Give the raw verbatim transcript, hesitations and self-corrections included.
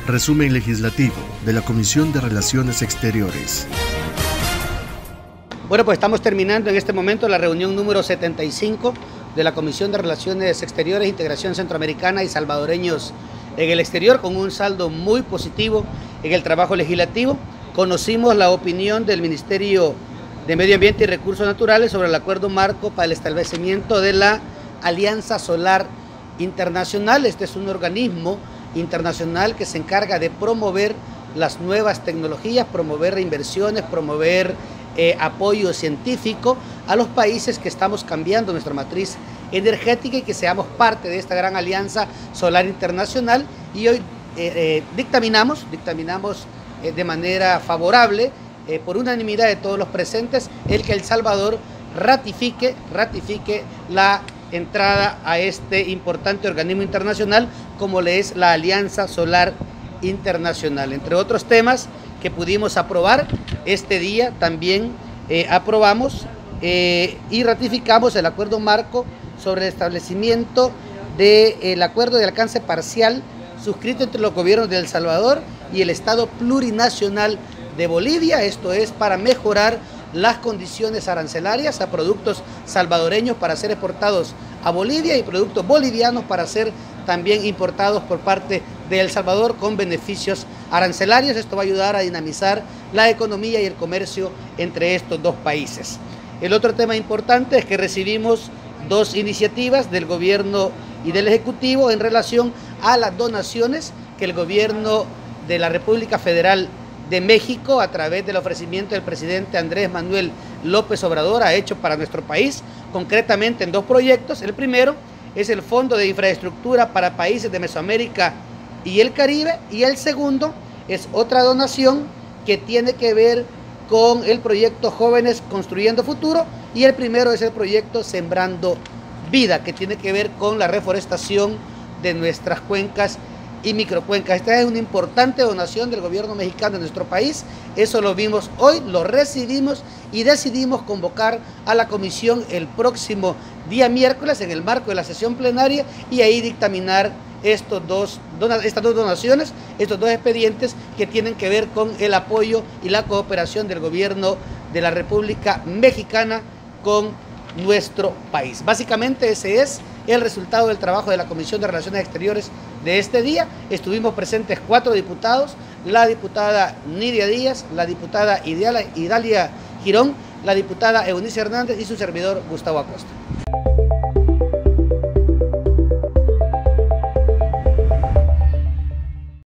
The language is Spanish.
Resumen legislativo de la Comisión de Relaciones Exteriores. Bueno, pues estamos terminando en este momento la reunión número setenta y cinco de la Comisión de Relaciones Exteriores, Integración Centroamericana y Salvadoreños en el exterior, con un saldo muy positivo en el trabajo legislativo. Conocimos la opinión del Ministerio de Medio Ambiente y Recursos Naturales sobre el acuerdo marco para el establecimiento de la Alianza Solar Internacional. Este es un organismo internacional que se encarga de promover las nuevas tecnologías, promover inversiones, promover eh, apoyo científico a los países que estamos cambiando nuestra matriz energética y que seamos parte de esta gran alianza solar internacional. Y hoy eh, eh, dictaminamos, dictaminamos eh, de manera favorable, eh, por unanimidad de todos los presentes, el que El Salvador ratifique, ratifique la entrada a este importante organismo internacional como le es la Alianza Solar Internacional. Entre otros temas que pudimos aprobar este día, también eh, aprobamos eh, y ratificamos el acuerdo marco sobre el establecimiento del acuerdo de alcance parcial suscrito entre los gobiernos de El Salvador y el Estado Plurinacional de Bolivia. Esto es para mejorar las condiciones arancelarias a productos salvadoreños para ser exportados a Bolivia y productos bolivianos para ser también importados por parte de El Salvador con beneficios arancelarios. Esto va a ayudar a dinamizar la economía y el comercio entre estos dos países. El otro tema importante es que recibimos dos iniciativas del gobierno y del Ejecutivo en relación a las donaciones que el gobierno de la República Federal de México, a través del ofrecimiento del presidente Andrés Manuel López Obrador, ha hecho para nuestro país, concretamente en dos proyectos. El primero es el Fondo de Infraestructura para Países de Mesoamérica y el Caribe, y el segundo es otra donación que tiene que ver con el proyecto Jóvenes Construyendo Futuro, y el primero es el proyecto Sembrando Vida, que tiene que ver con la reforestación de nuestras cuencas y microcuencas. Esta es una importante donación del gobierno mexicano en nuestro país. Eso lo vimos hoy, lo recibimos y decidimos convocar a la comisión el próximo día miércoles en el marco de la sesión plenaria y ahí dictaminar estos dos, estas dos donaciones, estos dos expedientes que tienen que ver con el apoyo y la cooperación del gobierno de la República Mexicana con nuestro país. Básicamente ese es el resultado del trabajo de la Comisión de Relaciones Exteriores de este día. Estuvimos presentes cuatro diputados, la diputada Nidia Díaz, la diputada Idalia Girón, la diputada Eunice Hernández y su servidor Gustavo Acosta.